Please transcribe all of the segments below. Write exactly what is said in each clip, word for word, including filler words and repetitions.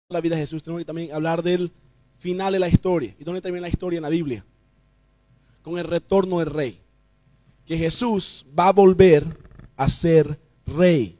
la vida de Jesús, tenemos que también hablar del final de la historia. ¿Y dónde termina la historia en la Biblia? Con el retorno del rey. Que Jesús va a volver a ser rey.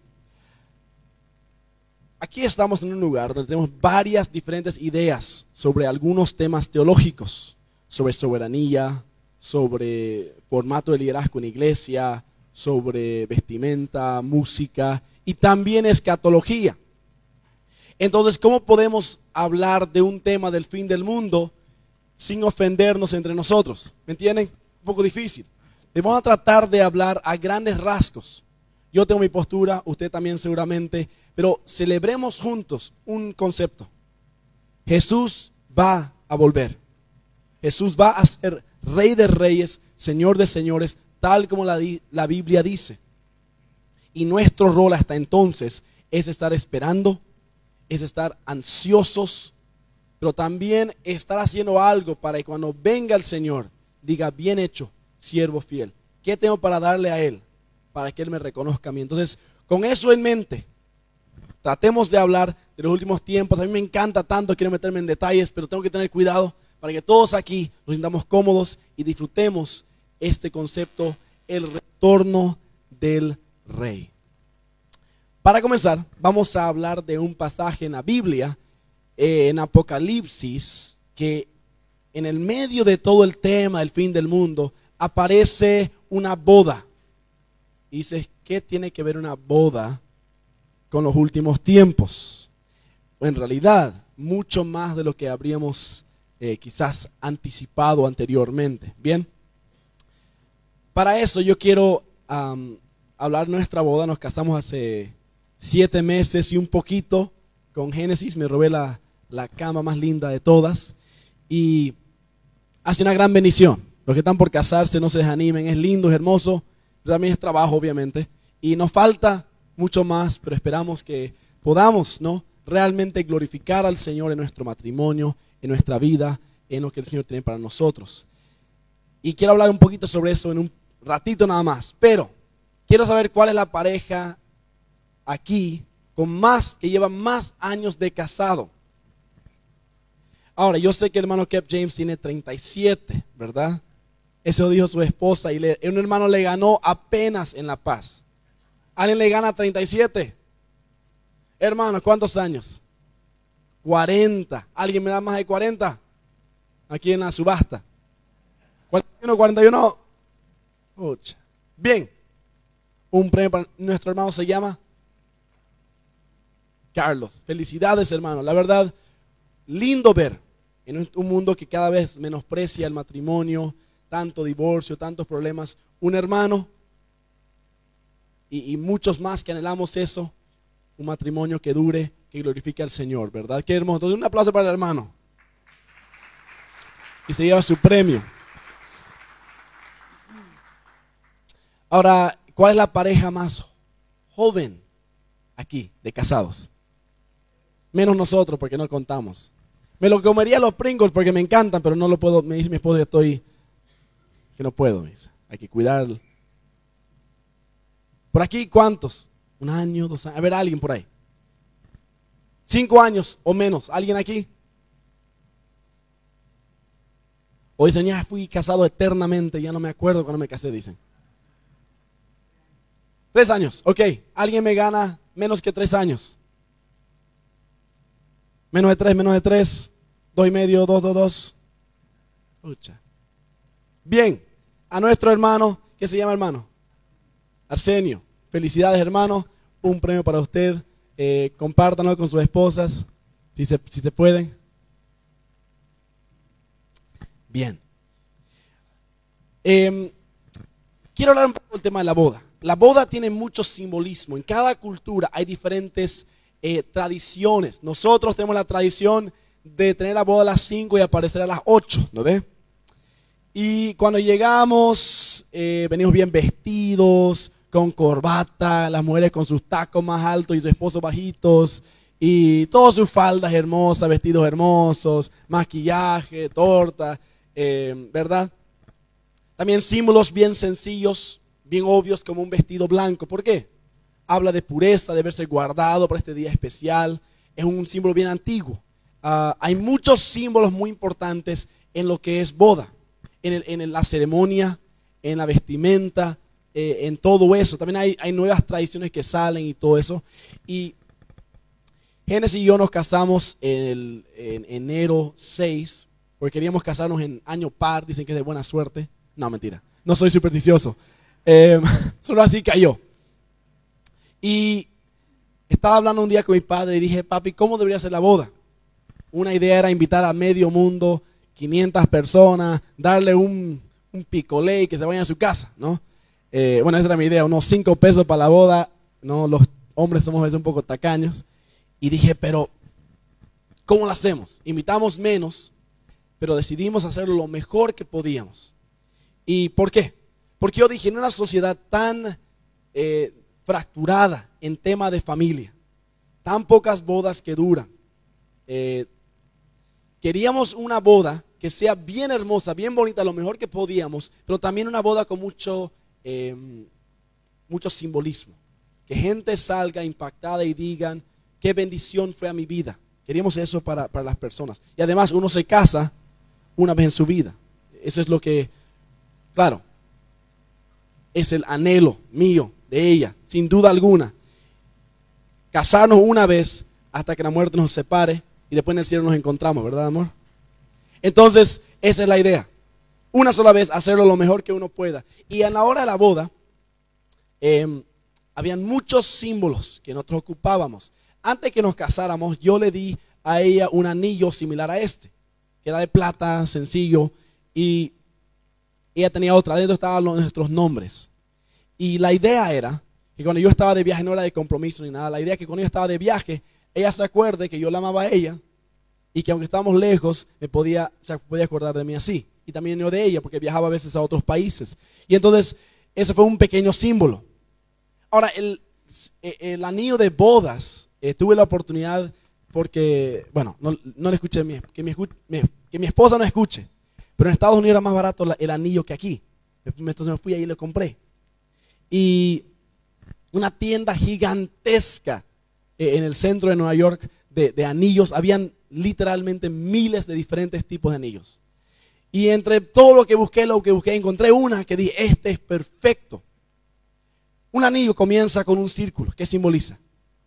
Aquí estamos en un lugar donde tenemos varias diferentes ideas sobre algunos temas teológicos, sobre soberanía, sobre formato de liderazgo en iglesia, sobre vestimenta, música y también escatología. Entonces, ¿cómo podemos hablar de un tema del fin del mundo sin ofendernos entre nosotros? ¿Me entienden? Un poco difícil. Le vamos a tratar de hablar a grandes rasgos. Yo tengo mi postura, usted también seguramente, pero celebremos juntos un concepto. Jesús va a volver. Jesús va a ser Rey de Reyes, Señor de Señores, tal como la, la Biblia dice. Y nuestro rol hasta entonces es estar esperando, es estar ansiosos, pero también estar haciendo algo para que cuando venga el Señor diga: bien hecho, siervo fiel. ¿Qué tengo para darle a Él? Para que Él me reconozca a mí. Entonces, con eso en mente, tratemos de hablar de los últimos tiempos. A mí me encanta tanto, quiero meterme en detalles, pero tengo que tener cuidado para que todos aquí nos sintamos cómodos y disfrutemos este concepto, el retorno del Rey. Para comenzar, vamos a hablar de un pasaje en la Biblia, eh, en Apocalipsis, que en el medio de todo el tema del fin del mundo aparece una boda. Y dices, ¿qué tiene que ver una boda con los últimos tiempos? En realidad, mucho más de lo que habríamos eh, quizás anticipado anteriormente. Bien, para eso yo quiero um, hablar de nuestra boda. Nos casamos hace siete meses y un poquito con Génesis. Me robé la, la cama más linda de todas y hace una gran bendición. Los que están por casarse, no se desanimen, es lindo, es hermoso, pero también es trabajo, obviamente, y nos falta mucho más, pero esperamos que podamos, ¿no?, realmente glorificar al Señor en nuestro matrimonio, en nuestra vida, en lo que el Señor tiene para nosotros. Y quiero hablar un poquito sobre eso en un ratito nada más, pero quiero saber cuál es la pareja aquí con más, que lleva más años de casado. Ahora, yo sé que el hermano Kev James tiene treinta y siete, ¿verdad? Eso dijo su esposa, y le, un hermano le ganó apenas en La Paz. ¿Alguien le gana treinta y siete? Hermano, ¿cuántos años? cuarenta. ¿Alguien me da más de cuarenta? Aquí en la subasta. cuarenta y uno, cuarenta y uno. Ucha. Bien. Un premio para nuestro hermano se llama Carlos. Felicidades, hermano. La verdad, lindo ver en un mundo que cada vez menosprecia el matrimonio, tanto divorcio, tantos problemas, un hermano y, y muchos más que anhelamos eso, un matrimonio que dure, que glorifique al Señor, ¿verdad? Qué hermoso. Entonces, un aplauso para el hermano. Y se lleva su premio. Ahora, ¿cuál es la pareja más joven aquí de casados? Menos nosotros, porque no contamos. Me lo comería los Pringles porque me encantan, pero no lo puedo. Me dice mi esposa que estoy, que no puedo. Me dice, hay que cuidarlo. Por aquí, ¿cuántos? Un año, dos años. A ver, alguien por ahí. Cinco años o menos. ¿Alguien aquí? O dicen, ya fui casado eternamente, ya no me acuerdo cuando me casé, dicen. Tres años, ok. ¿Alguien me gana menos que tres años? Menos de tres, menos de tres, dos y medio, dos, dos, dos. Pucha. Bien, a nuestro hermano, ¿qué se llama, hermano? Arsenio. Felicidades, hermano. Un premio para usted. Eh, compártanlo con sus esposas, si se, si se pueden. Bien. Eh, quiero hablar un poco del tema de la boda. La boda tiene mucho simbolismo. En cada cultura hay diferentes Eh, tradiciones. Nosotros tenemos la tradición de tener la boda a las cinco y aparecer a las ocho, ¿no ve? Y cuando llegamos, eh, venimos bien vestidos, con corbata, las mujeres con sus tacos más altos y sus esposos bajitos, y todas sus faldas hermosas, vestidos hermosos, maquillaje, torta, eh, ¿verdad? También símbolos bien sencillos, bien obvios, como un vestido blanco. ¿Por qué? Habla de pureza, de verse guardado para este día especial. es un símbolo bien antiguo. Uh, hay muchos símbolos muy importantes en lo que es boda, en, el, en la ceremonia, en la vestimenta, eh, en todo eso. También hay, hay nuevas tradiciones que salen y todo eso. Y Génesis y yo nos casamos en, el, en enero seis, porque queríamos casarnos en año par, dicen que es de buena suerte. No, mentira, no soy supersticioso, eh, solo así cayó. Y estaba hablando un día con mi padre y dije, papi, ¿cómo debería ser la boda? Una idea era invitar a medio mundo, quinientas personas, darle un, un picolé y que se vayan a su casa, ¿no? Eh, bueno, esa era mi idea, unos cinco pesos para la boda, ¿no? Los hombres somos a veces un poco tacaños. Y dije, pero, ¿cómo lo hacemos? Invitamos menos, pero decidimos hacerlo lo mejor que podíamos. ¿Y por qué? Porque yo dije, en una sociedad tan eh, fracturada en tema de familia, tan pocas bodas que duran, eh, queríamos una boda que sea bien hermosa, bien bonita, lo mejor que podíamos, pero también una boda con mucho, eh, mucho simbolismo. Que gente salga impactada y digan, qué bendición fue a mi vida. Queríamos eso para, para las personas. Y además uno se casa una vez en su vida. Eso es lo que, claro, es el anhelo mío, de ella, sin duda alguna. Casarnos una vez hasta que la muerte nos separe y después en el cielo nos encontramos, ¿verdad, amor? Entonces, esa es la idea. Una sola vez hacerlo lo mejor que uno pueda. Y a la hora de la boda, eh, habían muchos símbolos que nosotros ocupábamos. Antes que nos casáramos, yo le di a ella un anillo similar a este, que era de plata, sencillo, y ella tenía otra, dentro estaban nuestros nombres. Y la idea era que cuando yo estaba de viaje, no era de compromiso ni nada, la idea es que cuando yo estaba de viaje, ella se acuerde que yo la amaba a ella, y que aunque estábamos lejos, me podía, se podía acordar de mí así. Y también yo de ella, porque viajaba a veces a otros países. Y entonces, ese fue un pequeño símbolo. Ahora, el, el anillo de bodas, eh, tuve la oportunidad, porque, bueno, no, no le escuché, que mi, que mi esposa no escuche, pero en Estados Unidos era más barato la, el anillo que aquí. Entonces me fui ahí y lo compré. Y una tienda gigantesca eh, en el centro de Nueva York de, de anillos, habían literalmente miles de diferentes tipos de anillos. Y entre todo lo que busqué, lo que busqué, encontré una que dije, este es perfecto. Un anillo comienza con un círculo. ¿Qué simboliza?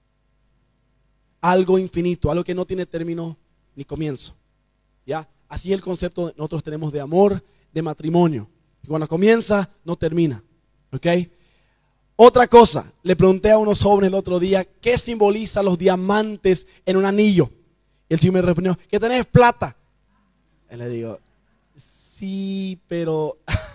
Algo infinito, algo que no tiene término ni comienzo. ¿Ya? Así es el concepto que nosotros tenemos de amor, de matrimonio. Que cuando comienza, no termina. ¿Ok? Otra cosa, le pregunté a unos jóvenes el otro día, ¿qué simboliza los diamantes en un anillo? Y el chico me respondió, que tenés plata. Y le digo, sí, pero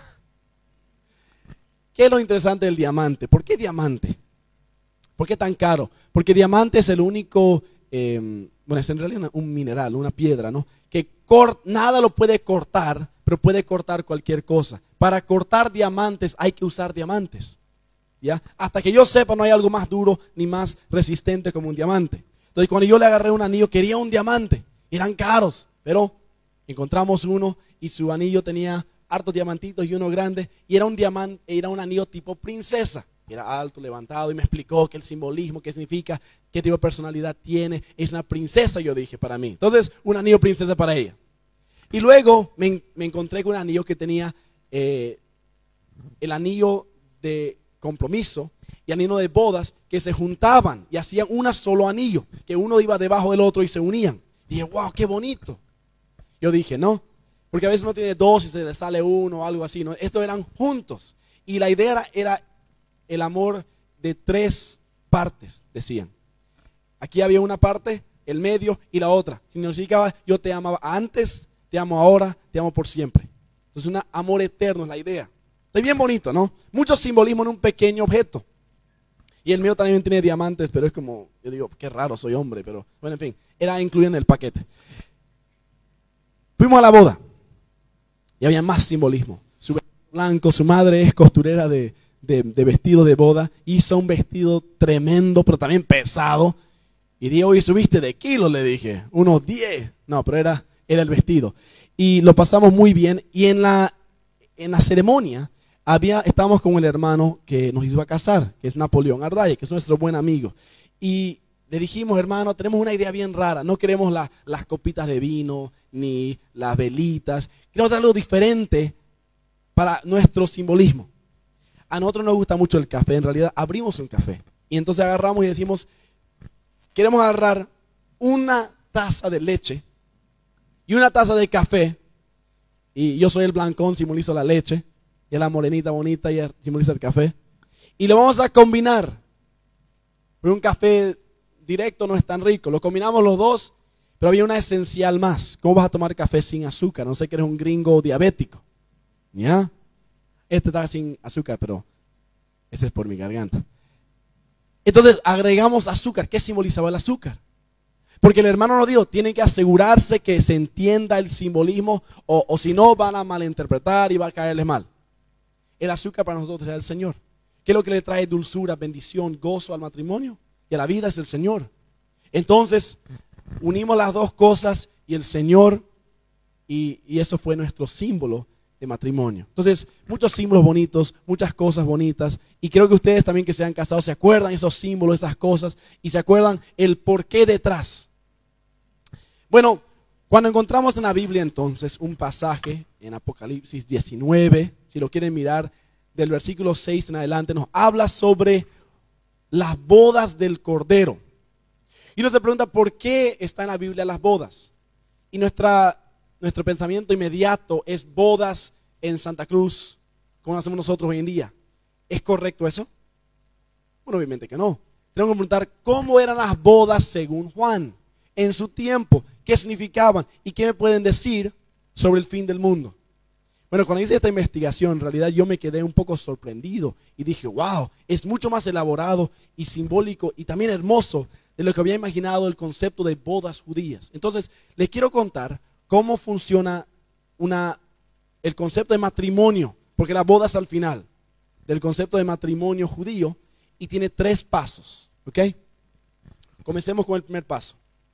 ¿qué es lo interesante del diamante? ¿Por qué diamante? ¿Por qué tan caro? Porque diamante es el único, eh, bueno, es en realidad una, un mineral, una piedra, ¿no? Que cort, nada lo puede cortar, pero puede cortar cualquier cosa. Para cortar diamantes hay que usar diamantes. ¿Ya? Hasta que yo sepa, no hay algo más duro ni más resistente como un diamante. Entonces, cuando yo le agarré un anillo, quería un diamante. Eran caros, pero encontramos uno y su anillo tenía hartos diamantitos y uno grande. Y era un diamante, era un anillo tipo princesa. Era alto, levantado, y me explicó que el simbolismo, qué significa, qué tipo de personalidad tiene. Es una princesa, yo dije, para mí. Entonces, un anillo princesa para ella. Y luego me, me encontré con un anillo que tenía eh, el anillo de compromiso y anillo de bodas que se juntaban y hacían un solo anillo, que uno iba debajo del otro y se unían. Dije, wow, qué bonito. Yo dije, no, porque a veces uno tiene dos y se le sale uno o algo así, ¿no? Estos eran juntos. Y la idea era, era el amor de tres partes, decían. Aquí había una parte, el medio y la otra. Significaba, yo te amaba antes, te amo ahora, te amo por siempre. Entonces, un amor eterno es la idea. Es bien bonito, ¿no? Mucho simbolismo en un pequeño objeto. Y el mío también tiene diamantes, pero es como, yo digo, qué raro, soy hombre, pero bueno, en fin, era incluido en el paquete. Fuimos a la boda y había más simbolismo. Su vestido blanco, su madre es costurera de, de, de vestido de boda, hizo un vestido tremendo, pero también pesado. Y dije, oye, subiste de kilos, le dije, unos diez. No, pero era, era el vestido. Y lo pasamos muy bien. Y en la, en la ceremonia, Había, estábamos con el hermano que nos hizo a casar, que es Napoleón Ardaye, que es nuestro buen amigo. Y le dijimos, hermano, tenemos una idea bien rara. No queremos la, las copitas de vino ni las velitas. Queremos hacer algo diferente para nuestro simbolismo. A nosotros nos gusta mucho el café. En realidad abrimos un café. Y entonces agarramos y decimos, queremos agarrar una taza de leche y una taza de café. Y yo soy el blancón, simbolizo la leche. Y la morenita bonita y simboliza el café. Y lo vamos a combinar. Pero un café directo no es tan rico. Lo combinamos los dos, pero había una esencial más. ¿Cómo vas a tomar café sin azúcar? No sé que eres un gringo diabético. ¿Ya? Este está sin azúcar, pero ese es por mi garganta. Entonces agregamos azúcar. ¿Qué simbolizaba el azúcar? Porque el hermano nos dijo, tienen que asegurarse que se entienda el simbolismo o, o si no van a malinterpretar y va a caerles mal. El azúcar para nosotros es el Señor. ¿Qué es lo que le trae dulzura, bendición, gozo al matrimonio? Y a la vida es el Señor. Entonces, unimos las dos cosas y el Señor, y, y eso fue nuestro símbolo de matrimonio. Entonces, muchos símbolos bonitos, muchas cosas bonitas, y creo que ustedes también que se han casado se acuerdan esos símbolos, esas cosas, y se acuerdan el porqué detrás. Bueno, cuando encontramos en la Biblia entonces un pasaje en Apocalipsis diecinueve, si lo quieren mirar, del versículo seis en adelante, nos habla sobre las bodas del Cordero. Y uno se pregunta, ¿por qué está en la Biblia las bodas? Y nuestra, nuestro pensamiento inmediato es bodas en Santa Cruz, como hacemos nosotros hoy en día. ¿Es correcto eso? Bueno, obviamente que no. Tenemos que preguntar, ¿cómo eran las bodas según Juan? En su tiempo, ¿qué significaban? ¿Y qué me pueden decir sobre el fin del mundo? Bueno, cuando hice esta investigación, en realidad yo me quedé un poco sorprendido y dije, wow, es mucho más elaborado y simbólico y también hermoso de lo que había imaginado el concepto de bodas judías. Entonces, les quiero contar cómo funciona una, el concepto de matrimonio, porque la boda es al final del concepto de matrimonio judío y tiene tres pasos, ¿ok? Comencemos con el primer paso.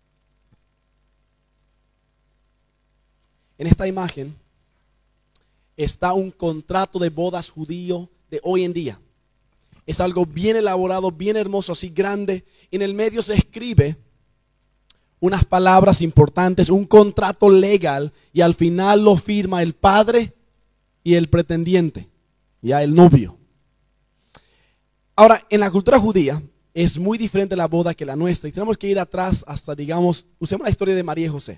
En esta imagen está un contrato de bodas judío de hoy en día. Es algo bien elaborado, bien hermoso, así grande. En el medio se escribe unas palabras importantes, un contrato legal, y al final lo firma el padre y el pretendiente, ya el novio. Ahora, en la cultura judía es muy diferente la boda que la nuestra, y tenemos que ir atrás hasta, digamos, usemos la historia de María y José.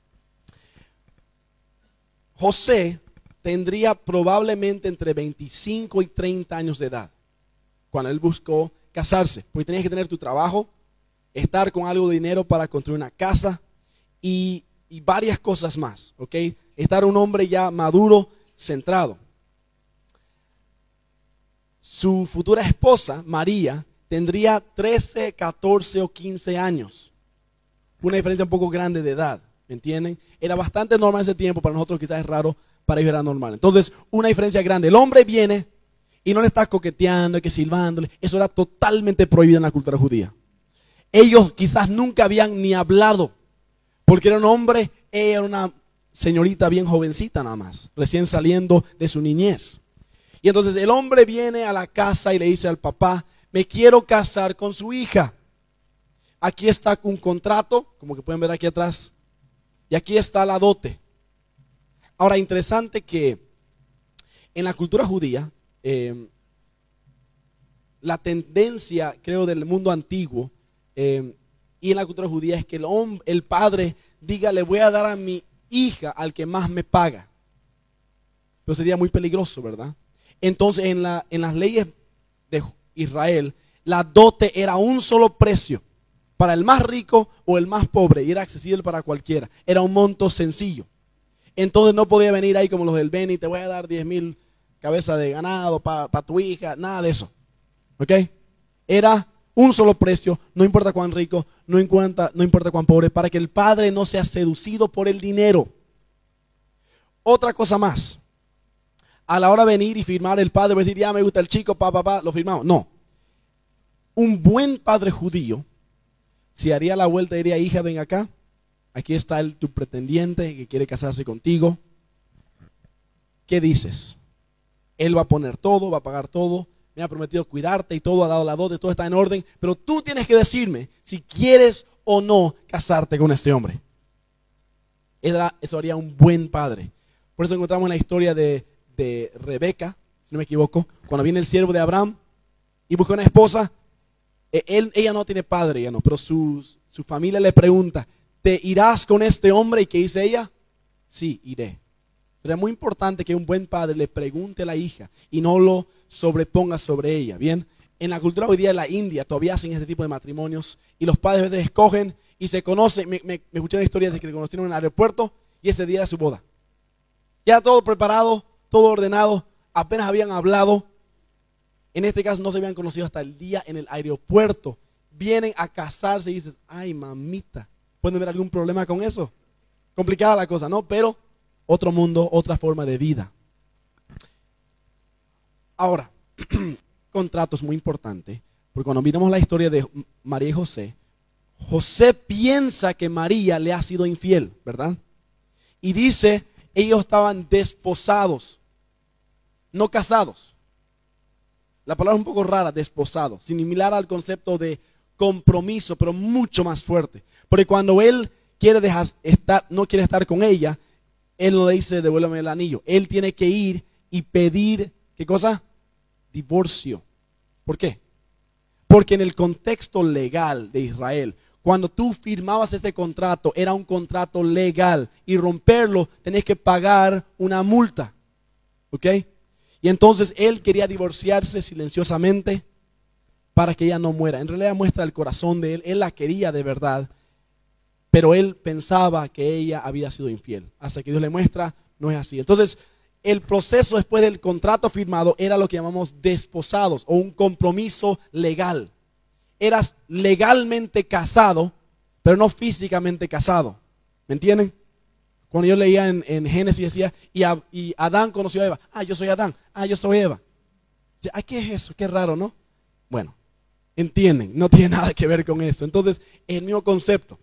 José tendría probablemente entre veinticinco y treinta años de edad cuando él buscó casarse, porque tenías que tener tu trabajo, estar con algo de dinero para construir una casa y, y varias cosas más, ¿ok? Estar un hombre ya maduro, centrado. Su futura esposa, María, tendría trece, catorce o quince años, una diferencia un poco grande de edad, ¿me entienden? Era bastante normal en ese tiempo, para nosotros quizás es raro, para ellos era normal. Entonces, una diferencia grande. El hombre viene y no le está coqueteando, y que silbándole. Eso era totalmente prohibido en la cultura judía. Ellos quizás nunca habían ni hablado, porque era un hombre, ella era una señorita bien jovencita nada más, recién saliendo de su niñez. Y entonces el hombre viene a la casa y le dice al papá, me quiero casar con su hija. Aquí está un contrato, como que pueden ver aquí atrás, y aquí está la dote. Ahora, interesante que en la cultura judía, eh, la tendencia, creo, del mundo antiguo eh, y en la cultura judía es que el, hombre, el padre diga, le voy a dar a mi hija al que más me paga. Pero sería muy peligroso, ¿verdad? Entonces, en, la, en las leyes de Israel, la dote era un solo precio para el más rico o el más pobre y era accesible para cualquiera. Era un monto sencillo. Entonces no podía venir ahí como los del Beni, te voy a dar diez mil cabezas de ganado para pa tu hija, nada de eso. ¿Ok? Era un solo precio, no importa cuán rico, no importa, no importa cuán pobre, para que el padre no sea seducido por el dinero. Otra cosa más, a la hora de venir y firmar, el padre va a decir, ya me gusta el chico, pa, pa, pa, lo firmamos. No. Un buen padre judío, si haría la vuelta, diría, hija, ven acá. Aquí está el, tu pretendiente que quiere casarse contigo. ¿Qué dices? Él va a poner todo, va a pagar todo, me ha prometido cuidarte y todo, ha dado la dote, todo está en orden, pero tú tienes que decirme si quieres o no casarte con este hombre. Eso haría un buen padre. Por eso encontramos en la historia de, de Rebeca, si no me equivoco, cuando viene el siervo de Abraham y busca una esposa. Él, ella no tiene padre, ella no, pero su, su familia le pregunta, ¿te irás con este hombre? ¿Y qué dice ella? Sí, iré. Pero es muy importante que un buen padre le pregunte a la hija y no lo sobreponga sobre ella. Bien, en la cultura hoy día de la India todavía hacen este tipo de matrimonios y los padres a veces escogen y se conocen. Me, me, me escuché una historia de que se conocieron en el aeropuerto y ese día era su boda. Ya todo preparado, todo ordenado, apenas habían hablado. En este caso no se habían conocido hasta el día en el aeropuerto. Vienen a casarse y dices, ay mamita, ¿pueden ver algún problema con eso? Complicada la cosa, ¿no? Pero otro mundo, otra forma de vida. Ahora, contrato es muy importante, porque cuando miramos la historia de María y José, José piensa que María le ha sido infiel, ¿verdad? Y dice, ellos estaban desposados, no casados. La palabra es un poco rara, desposado, similar al concepto de compromiso, pero mucho más fuerte. Porque cuando él quiere dejar estar, no quiere estar con ella, él no le dice devuélveme el anillo. Él tiene que ir y pedir, ¿qué cosa? Divorcio. ¿Por qué? Porque en el contexto legal de Israel, cuando tú firmabas este contrato, era un contrato legal y romperlo tenías que pagar una multa. ¿Ok? Y entonces él quería divorciarse silenciosamente para que ella no muera. En realidad muestra el corazón de él. Él la quería de verdad, pero él pensaba que ella había sido infiel. Hasta que Dios le muestra, no es así. Entonces el proceso después del contrato firmado era lo que llamamos desposados o un compromiso legal. Eras legalmente casado, pero no físicamente casado. ¿Me entienden? Cuando yo leía en, en Génesis decía, y, a, y Adán conoció a Eva. Ah, yo soy Adán. Ah, yo soy Eva. Ah, ¿qué es eso? Qué raro, ¿no? Bueno, entienden, no tiene nada que ver con eso. Entonces, es el mismo concepto.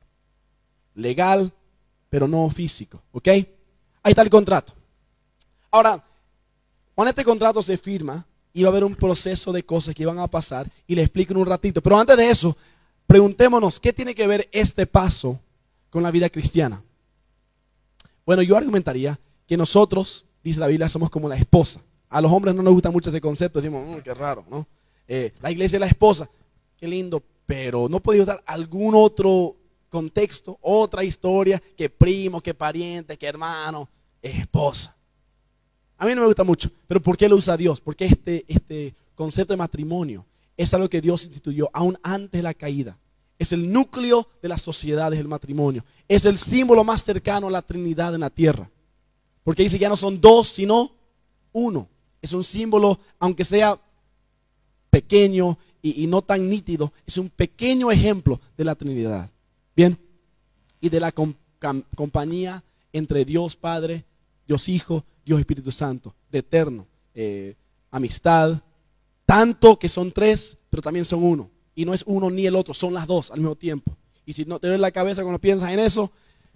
Legal, pero no físico. ¿Ok? Ahí está el contrato. Ahora, cuando este contrato se firma, iba a haber un proceso de cosas que iban a pasar y le explico en un ratito. Pero antes de eso, preguntémonos, ¿qué tiene que ver este paso con la vida cristiana? Bueno, yo argumentaría que nosotros, dice la Biblia, somos como la esposa. A los hombres no nos gusta mucho ese concepto, decimos, mmm, qué raro, ¿no? Eh, la iglesia es la esposa, qué lindo, pero no podía usar algún otro contexto, otra historia, que primo, que pariente, que hermano, esposa. A mí no me gusta mucho, pero ¿por qué lo usa Dios? Porque este, este concepto de matrimonio es algo que Dios instituyó aún antes de la caída. Es el núcleo de las sociedades, el matrimonio. Es el símbolo más cercano a la Trinidad en la tierra. Porque dice que ya no son dos, sino uno. Es un símbolo, aunque sea pequeño y, y no tan nítido, es un pequeño ejemplo de la Trinidad. Bien, y de la com, com, compañía entre Dios Padre, Dios Hijo, Dios Espíritu Santo, de eterno, eh, amistad, tanto que son tres, pero también son uno. Y no es uno ni el otro, son las dos al mismo tiempo. Y si no te duele la cabeza cuando piensas en eso,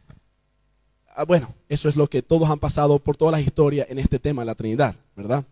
bueno, eso es lo que todos han pasado por todas las historias en este tema de la Trinidad, ¿verdad?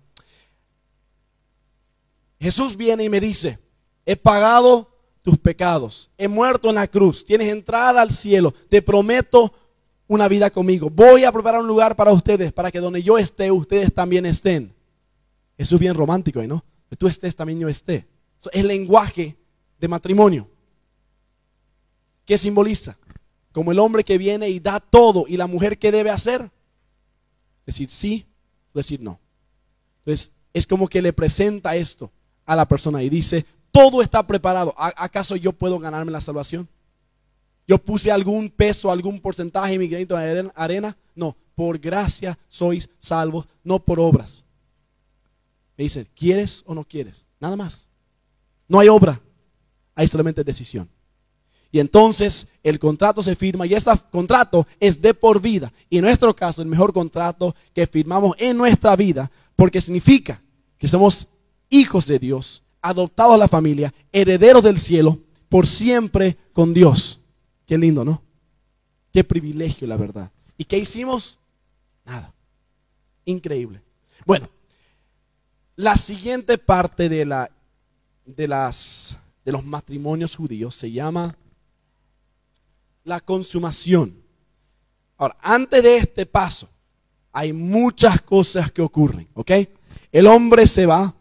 Jesús viene y me dice, he pagado tus pecados, he muerto en la cruz, tienes entrada al cielo, te prometo una vida conmigo. Voy a preparar un lugar para ustedes, para que donde yo esté, ustedes también estén. Eso es bien romántico, ¿no? Que tú estés, también yo esté. Eso es el lenguaje de matrimonio. ¿Qué simboliza? Como el hombre que viene y da todo, y la mujer ¿qué debe hacer? Decir sí o decir no. Entonces es como que le presenta esto a la persona y dice, todo está preparado. ¿Acaso yo puedo ganarme la salvación? ¿Yo puse algún peso, algún porcentaje en mi granito de arena? No, por gracia sois salvos, no por obras. Me dice, ¿quieres o no quieres? Nada más. No hay obra, hay solamente decisión. Y entonces el contrato se firma y ese contrato es de por vida. Y en nuestro caso el mejor contrato que firmamos en nuestra vida, porque significa que somos hijos de Dios, adoptados a la familia, herederos del cielo, por siempre con Dios. Qué lindo, ¿no? Qué privilegio, la verdad. ¿Y qué hicimos? Nada. Increíble. Bueno, La siguiente parte de, la, de, las, de los matrimonios judíos se llama la consumación. Ahora, antes de este paso, hay muchas cosas que ocurren, ¿ok? El hombre se va,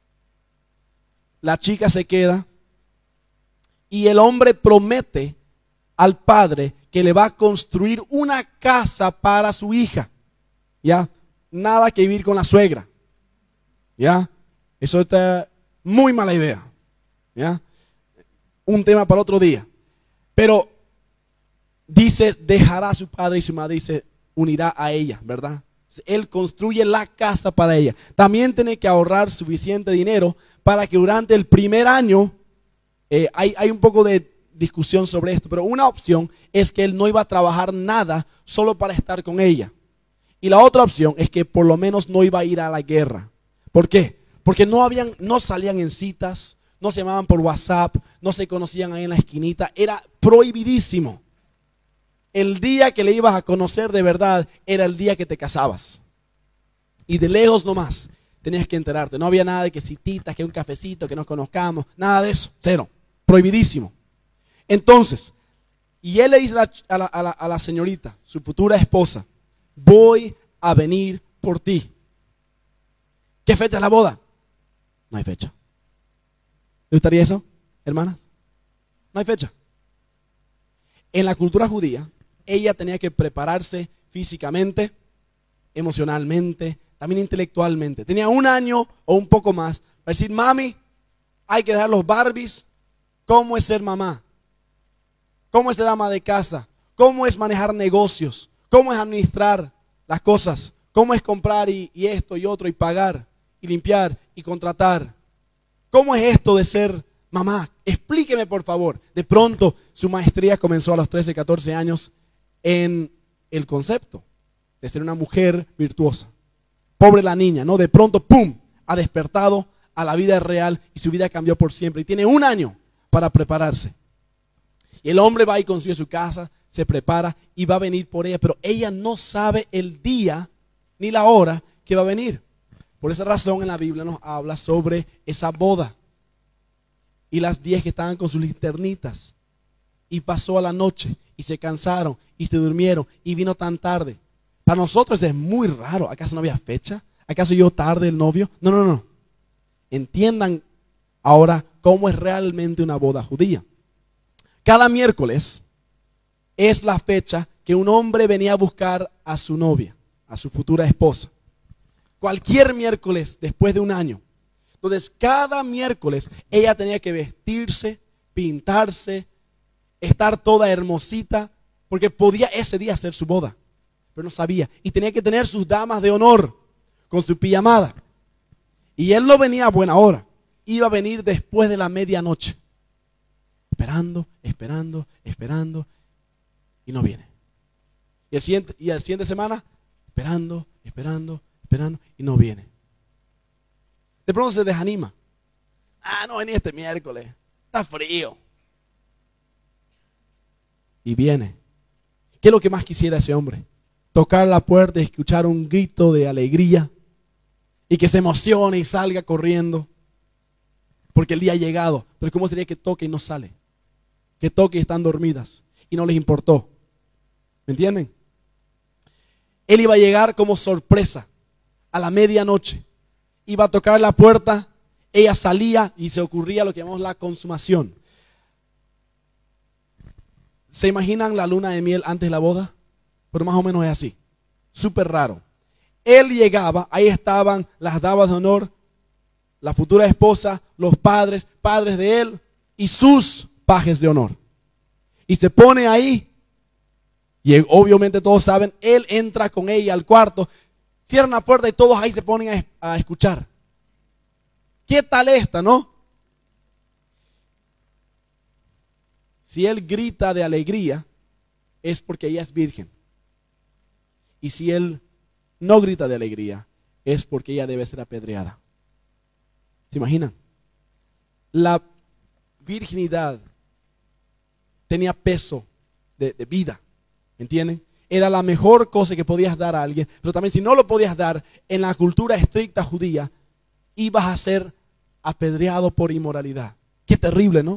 la chica se queda y el hombre promete al padre que le va a construir una casa para su hija. ¿Ya? Nada que vivir con la suegra. ¿Ya? Eso está muy mala idea. ¿Ya? Un tema para otro día. Pero dice, dejará a su padre y su madre y se unirá a ella, ¿verdad? Él construye la casa para ella. También tiene que ahorrar suficiente dinero para que durante el primer año, eh, hay, hay un poco de discusión sobre esto, pero una opción es que él no iba a trabajar nada solo para estar con ella. Y la otra opción es que por lo menos no iba a ir a la guerra. ¿Por qué? Porque no, habían, no salían en citas, no se llamaban por WhatsApp, no se conocían ahí en la esquinita, era prohibidísimo. El día que le ibas a conocer de verdad era el día que te casabas. Y de lejos nomás tenías que enterarte. No había nada de que cititas, que un cafecito, que nos conozcamos, nada de eso, cero, prohibidísimo. Entonces, y él le dice a la, a la, a la señorita, su futura esposa, voy a venir por ti. ¿Qué fecha es la boda? No hay fecha. ¿Le gustaría eso, hermanas? No hay fecha. En la cultura judía, ella tenía que prepararse físicamente, emocionalmente, también intelectualmente. Tenía un año o un poco más para decir, mami, hay que dejar los Barbies. ¿Cómo es ser mamá? ¿Cómo es ser ama de casa? ¿Cómo es manejar negocios? ¿Cómo es administrar las cosas? ¿Cómo es comprar y, y esto y otro y pagar y limpiar y contratar? ¿Cómo es esto de ser mamá? Explíqueme por favor. De pronto su maestría comenzó a los trece, catorce años en el concepto de ser una mujer virtuosa. Pobre la niña, ¿no? De pronto, ¡pum!, ha despertado a la vida real y su vida cambió por siempre. Y tiene un año para prepararse. Y el hombre va y construye su casa, se prepara y va a venir por ella. Pero ella no sabe el día ni la hora que va a venir. Por esa razón en la Biblia nos habla sobre esa boda. Y las diez que estaban con sus linternitas. Y pasó a la noche y se cansaron y se durmieron y vino tan tarde. Para nosotros es muy raro. ¿Acaso no había fecha? ¿Acaso llegó tarde el novio? No, no, no. Entiendan ahora cómo es realmente una boda judía. Cada miércoles es la fecha que un hombre venía a buscar a su novia, a su futura esposa. Cualquier miércoles después de un año. Entonces cada miércoles ella tenía que vestirse, pintarse, estar toda hermosita, porque podía ese día hacer su boda, pero no sabía. Y tenía que tener sus damas de honor con su pijamada. Y él no venía a buena hora, iba a venir después de la medianoche. Esperando, esperando, esperando, y no viene. Y el siguiente, y el siguiente semana, esperando, esperando, esperando, y no viene. De pronto se desanima. Ah, no venía este miércoles, está frío. Y viene. ¿Qué es lo que más quisiera ese hombre? Tocar la puerta y escuchar un grito de alegría y que se emocione y salga corriendo porque el día ha llegado. Pero ¿cómo sería que toque y no sale? Que toque y están dormidas y no les importó. ¿Me entienden? Él iba a llegar como sorpresa a la medianoche. Iba a tocar la puerta, ella salía y se ocurría lo que llamamos la consumación. ¿Se imaginan la luna de miel antes de la boda? Pero más o menos es así. Súper raro. Él llegaba, ahí estaban las damas de honor, la futura esposa, los padres, padres de él y sus pajes de honor. Y se pone ahí. Y obviamente todos saben, él entra con ella al cuarto, cierran la puerta y todos ahí se ponen a, a escuchar. ¿Qué tal esta, no? Si él grita de alegría, es porque ella es virgen. Y si él no grita de alegría, es porque ella debe ser apedreada. ¿Se imaginan? La virginidad tenía peso de, de vida, ¿entienden? Era la mejor cosa que podías dar a alguien, pero también si no lo podías dar en la cultura estricta judía, ibas a ser apedreado por inmoralidad. Qué terrible, ¿no?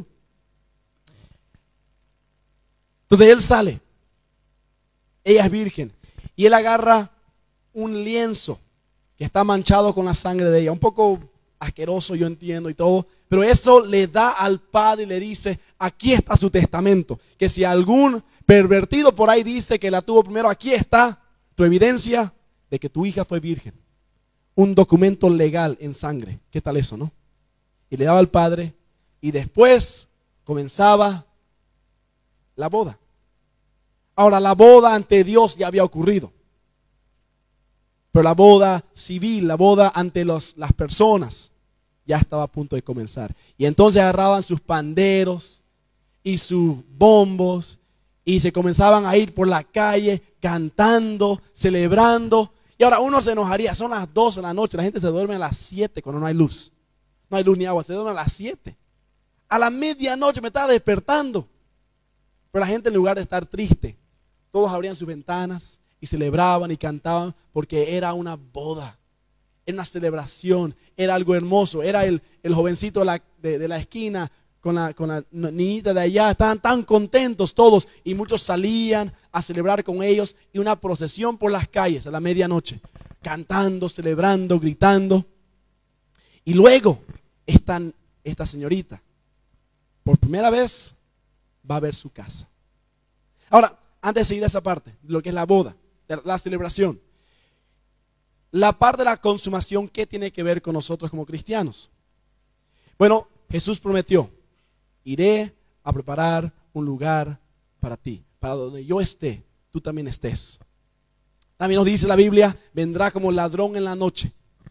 Entonces él sale, ella es virgen, y él agarra un lienzo que está manchado con la sangre de ella, un poco asqueroso, yo entiendo y todo, pero eso le da al padre y le dice, aquí está su testamento, que si algún pervertido por ahí dice que la tuvo primero, aquí está tu evidencia de que tu hija fue virgen. Un documento legal en sangre. ¿Qué tal eso, no? Y le daba al padre y después comenzaba la boda. Ahora, la boda ante Dios ya había ocurrido. Pero la boda civil, la boda ante los, las personas, ya estaba a punto de comenzar. Y entonces agarraban sus panderos y sus bombos y se comenzaban a ir por la calle cantando, celebrando. Y ahora uno se enojaría, son las doce de la noche, la gente se duerme a las siete cuando no hay luz. No hay luz ni agua, se duerme a las siete. A la medianoche me estaba despertando. Pero la gente, en lugar de estar triste, todos abrían sus ventanas y celebraban y cantaban porque era una boda, era una celebración, era algo hermoso. Era el, el jovencito de la, de, de la esquina con la, con la niñita de allá, estaban tan contentos todos y muchos salían a celebrar con ellos y una procesión por las calles a la medianoche, cantando, celebrando, gritando. Y luego esta, esta señorita, por primera vez, va a ver su casa. Ahora, antes de seguir a esa parte, lo que es la boda, la celebración, la parte de la consumación, ¿qué tiene que ver con nosotros como cristianos? Bueno, Jesús prometió, iré a preparar un lugar para ti, para donde yo esté, tú también estés. También nos dice la Biblia, vendrá como ladrón en la noche.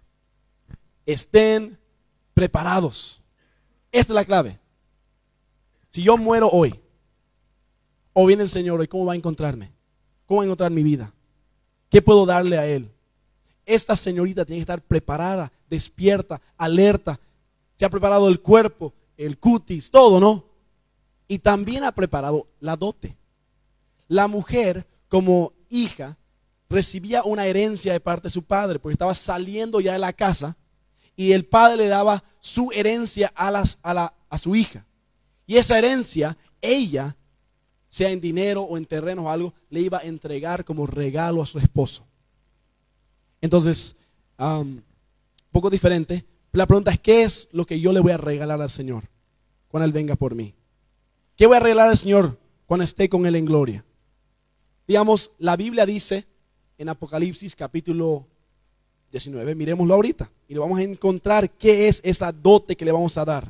Estén preparados. Esta es la clave. Si yo muero hoy, o viene el Señor hoy, ¿cómo va a encontrarme? ¿Cómo va a encontrar mi vida? ¿Qué puedo darle a Él? Esta señorita tiene que estar preparada, despierta, alerta. Se ha preparado el cuerpo, el cutis, todo, ¿no? Y también ha preparado la dote. La mujer, como hija, recibía una herencia de parte de su padre, porque estaba saliendo ya de la casa y el padre le daba su herencia a, las, a, la, a su hija. Y esa herencia, ella, sea en dinero o en terreno o algo, le iba a entregar como regalo a su esposo. Entonces, um, un poco diferente. La pregunta es, ¿qué es lo que yo le voy a regalar al Señor cuando Él venga por mí? ¿Qué voy a regalar al Señor cuando esté con Él en gloria? Digamos, la Biblia dice en Apocalipsis capítulo diecinueve, miremoslo ahorita y le vamos a encontrar qué es esa dote que le vamos a dar.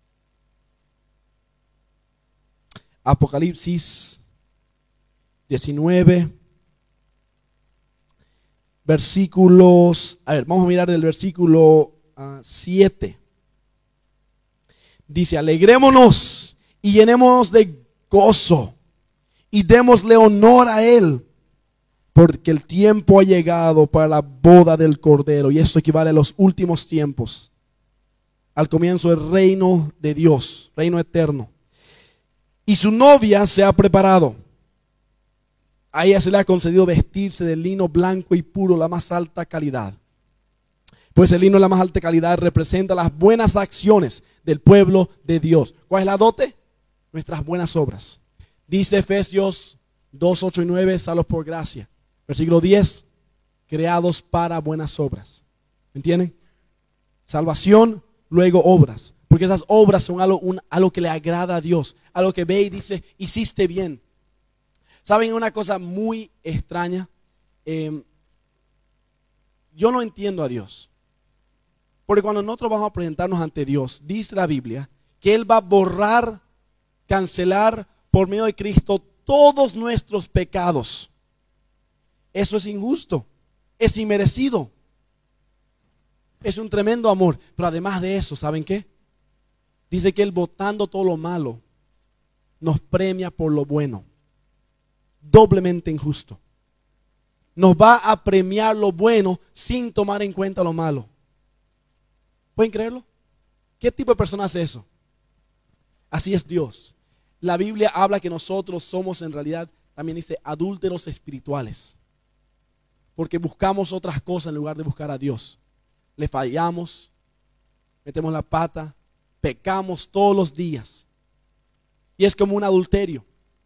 Apocalipsis diecinueve, versículos, a ver, vamos a mirar del versículo uh, siete. Dice, alegrémonos y llenémonos de gozo y démosle honor a Él, porque el tiempo ha llegado para la boda del Cordero. Y esto equivale a los últimos tiempos, al comienzo del reino de Dios, reino eterno. Y su novia se ha preparado. A ella se le ha concedido vestirse de lino blanco y puro, la más alta calidad. Pues el lino de la más alta calidad representa las buenas acciones del pueblo de Dios. ¿Cuál es la dote? Nuestras buenas obras. Dice Efesios dos, ocho y nueve, salvos por gracia. Versículo diez, creados para buenas obras. ¿Entienden? Salvación, luego obras. Porque esas obras son algo, un, algo que le agrada a Dios. Algo que ve y dice, hiciste bien. ¿Saben una cosa muy extraña? Eh, yo no entiendo a Dios. Porque cuando nosotros vamos a presentarnos ante Dios, dice la Biblia que Él va a borrar, cancelar por medio de Cristo todos nuestros pecados. Eso es injusto, es inmerecido. Es un tremendo amor. Pero además de eso, ¿saben qué? Dice que Él, botando todo lo malo, nos premia por lo bueno. Doblemente injusto. Nos va a premiar lo bueno sin tomar en cuenta lo malo. ¿Pueden creerlo? ¿Qué tipo de persona hace eso? Así es Dios. La Biblia habla que nosotros somos, en realidad, también dice, adúlteros espirituales. Porque buscamos otras cosas en lugar de buscar a Dios. Le fallamos, metemos la pata, pecamos todos los días. Y es como un adulterio.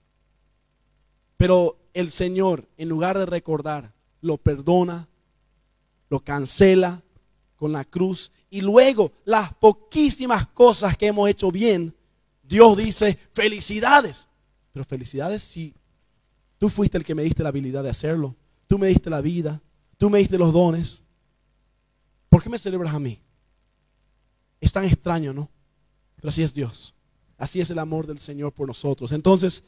Pero el Señor, en lugar de recordar, lo perdona, lo cancela con la cruz. Y luego, las poquísimas cosas que hemos hecho bien, Dios dice, felicidades. Pero felicidades si tú fuiste el que me diste la habilidad de hacerlo. Tú me diste la vida, tú me diste los dones. ¿Por qué me celebras a mí? Es tan extraño, ¿no? Pero así es Dios. Así es el amor del Señor por nosotros. Entonces,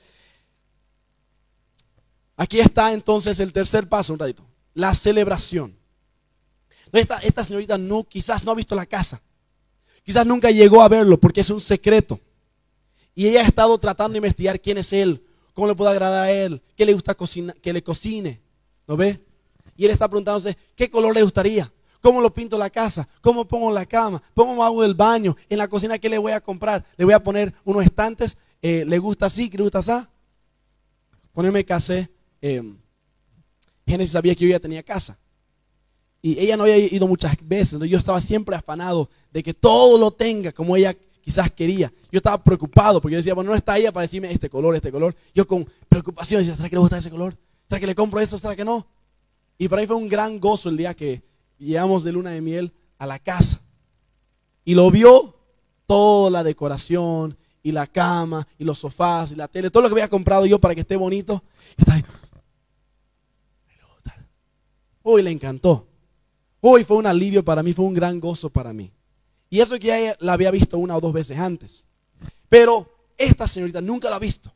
aquí está entonces el tercer paso, un ratito. La celebración. Esta, esta señorita no, quizás no ha visto la casa. Quizás nunca llegó a verlo porque es un secreto. Y ella ha estado tratando de investigar quién es él, cómo le puede agradar a él, qué le gusta cocinar, que le cocine. ¿No ve? Y él está preguntándose, ¿qué color le gustaría? ¿Cómo lo pinto la casa? ¿Cómo pongo la cama? ¿Cómo hago el baño? En la cocina, ¿qué le voy a comprar? ¿Le voy a poner unos estantes? Eh, ¿Le gusta así? ¿Le gusta así? Cuando yo me casé, eh, Génesis sabía que yo ya tenía casa. Y ella no había ido muchas veces. Entonces yo estaba siempre afanado de que todo lo tenga como ella quizás quería. Yo estaba preocupado porque yo decía, bueno, no está ella para decirme este color, este color. Yo con preocupación decía, ¿será que le gusta ese color? ¿Será que le compro esto? ¿Será que no? Y para mí fue un gran gozo el día que llegamos de luna de miel a la casa. Y lo vio toda la decoración y la cama y los sofás y la tele, todo lo que había comprado yo para que esté bonito. Y está ahí. Uy, le encantó. Uy, fue un alivio para mí, fue un gran gozo para mí. Y eso que ya la había visto una o dos veces antes. Pero esta señorita nunca la ha visto.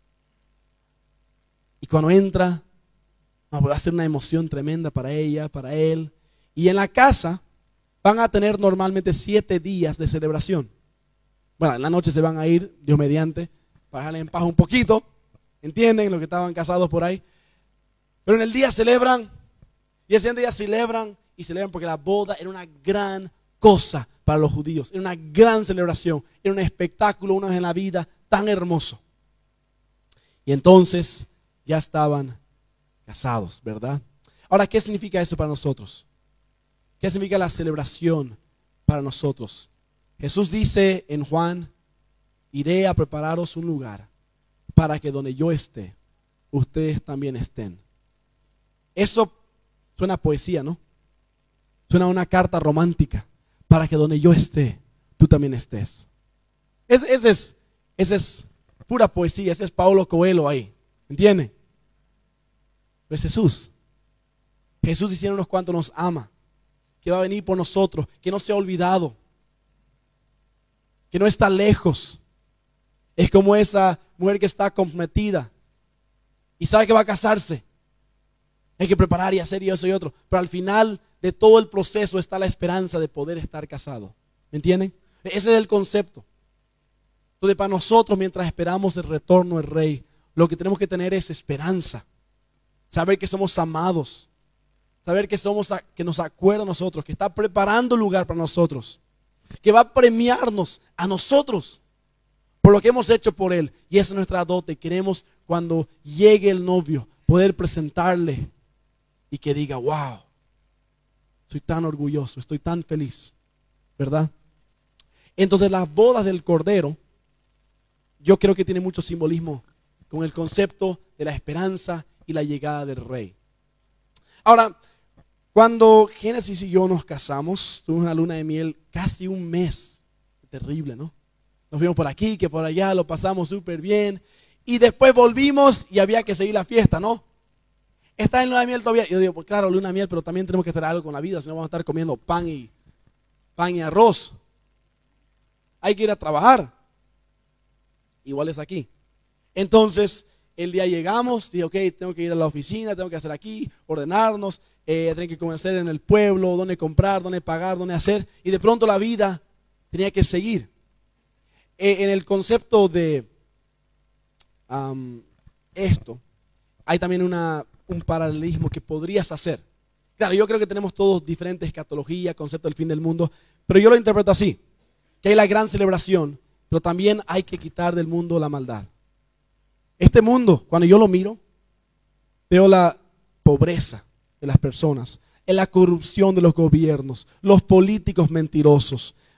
Y cuando entra, va a ser una emoción tremenda para ella, para él. Y en la casa van a tener normalmente siete días de celebración. Bueno, en la noche se van a ir, Dios mediante, para dejarle en paz un poquito. ¿Entienden? Los que estaban casados por ahí. Pero en el día celebran. Y el siguiente día celebran. Y celebran porque la boda era una gran cosa para los judíos. Era una gran celebración. Era un espectáculo una vez en la vida tan hermoso. Y entonces ya estaban casados, ¿verdad? Ahora, ¿qué significa eso para nosotros? ¿Qué significa la celebración para nosotros? Jesús dice en Juan, iré a prepararos un lugar para que donde yo esté, ustedes también estén. Eso suena a poesía, ¿no? Suena a una carta romántica, para que donde yo esté, tú también estés. Ese, ese es, ese es pura poesía, ese es Paulo Coelho ahí, ¿entienden? Pero es Jesús. Jesús diciéndonos cuánto nos ama, que va a venir por nosotros, que no se ha olvidado, que no está lejos. Es como esa mujer que está comprometida y sabe que va a casarse. Hay que preparar y hacer y eso y otro. Pero al final de todo el proceso está la esperanza de poder estar casado. ¿Me entienden? Ese es el concepto. Entonces para nosotros, mientras esperamos el retorno del Rey, lo que tenemos que tener es esperanza. Saber que somos amados. Saber que, somos, que nos acuerda a nosotros, que está preparando lugar para nosotros. Que va a premiarnos a nosotros por lo que hemos hecho por Él. Y esa es nuestra dote. Queremos cuando llegue el novio poder presentarle y que diga, wow, soy tan orgulloso, estoy tan feliz, ¿verdad? Entonces las bodas del Cordero, yo creo que tiene mucho simbolismo con el concepto de la esperanza y la llegada del Rey. Ahora, cuando Génesis y yo nos casamos, tuvimos una luna de miel casi un mes, terrible, ¿no? Nos fuimos por aquí, que por allá, lo pasamos súper bien. Y después volvimos y había que seguir la fiesta, ¿no? ¿Está en luna de miel todavía? Yo digo, pues claro, luna de miel, pero también tenemos que hacer algo con la vida, si no vamos a estar comiendo pan y, pan y arroz. Hay que ir a trabajar. Igual es aquí. Entonces, el día llegamos, dije, ok, tengo que ir a la oficina, tengo que hacer aquí, ordenarnos, eh, tengo que conocer en el pueblo, dónde comprar, dónde pagar, dónde hacer. Y de pronto la vida tenía que seguir. Eh, en el concepto de um, esto, hay también una, un paralelismo que podrías hacer. Claro, yo creo que tenemos todos diferentes escatologías, conceptos del fin del mundo, pero yo lo interpreto así, que hay la gran celebración, pero también hay que quitar del mundo la maldad. Este mundo, cuando yo lo miro, veo la pobreza de las personas, en la corrupción de los gobiernos, los políticos mentirosos,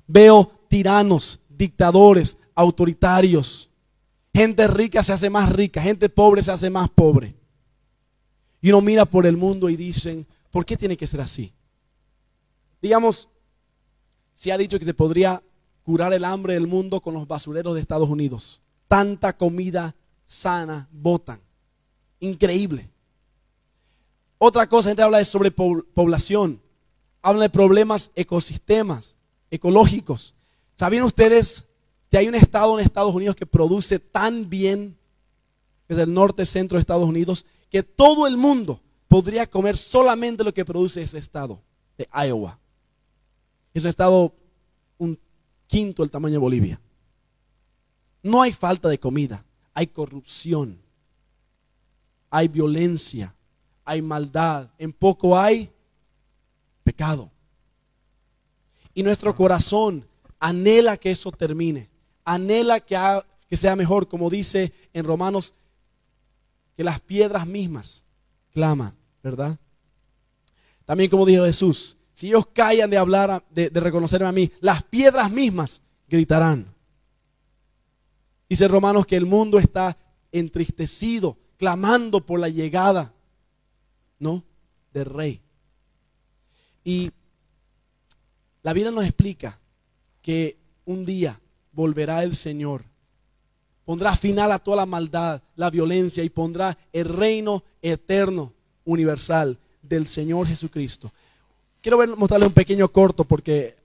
Veo tiranos, dictadores, autoritarios. Gente rica se hace más rica, gente pobre se hace más pobre. Y uno mira por el mundo y dicen, ¿por qué tiene que ser así? Digamos, se ha dicho que se podría curar el hambre del mundo con los basureros de Estados Unidos. Tanta comida sana botan. Increíble. Otra cosa, gente habla de sobrepoblación. Habla de problemas ecosistemas, ecológicos. ¿Sabían ustedes que hay un estado en Estados Unidos que produce tan bien, que es el norte centro de Estados Unidos, que todo el mundo podría comer solamente lo que produce ese estado de Iowa? Es un estado un quinto del tamaño de Bolivia. No hay falta de comida, hay corrupción, hay violencia, hay maldad, en poco hay pecado. Y nuestro corazón anhela que eso termine, anhela que, ha, que sea mejor, como dice en Romanos, que las piedras mismas claman, ¿verdad? También como dijo Jesús, si ellos callan de hablar, de, de reconocerme a mí, las piedras mismas gritarán. Dice Romanos que el mundo está entristecido, clamando por la llegada, ¿no?, del Rey. Y la Biblia nos explica que un día volverá el Señor, pondrá final a toda la maldad, la violencia, y pondrá el reino eterno, universal del Señor Jesucristo. Quiero ver, mostrarles un pequeño corto, porque